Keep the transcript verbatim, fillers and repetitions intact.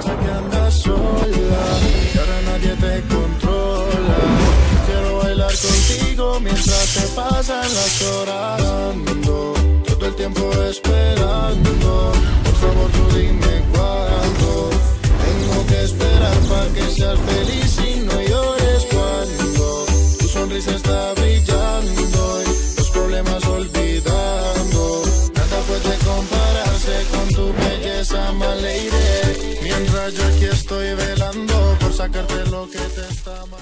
sé que andas sola y ahora nadie te controla. Quiero bailar contigo mientras se pasan las horas. Ando todo el tiempo esperando. Por favor tú dime cuándo. Tengo que esperar para que seas feliz y no llores cuando tu sonrisa está brillando y los problemas olvidando. Nada puede compararse con tu belleza, my lady. Mientras yo aquí estoy velando por sacarte lo que te está mal.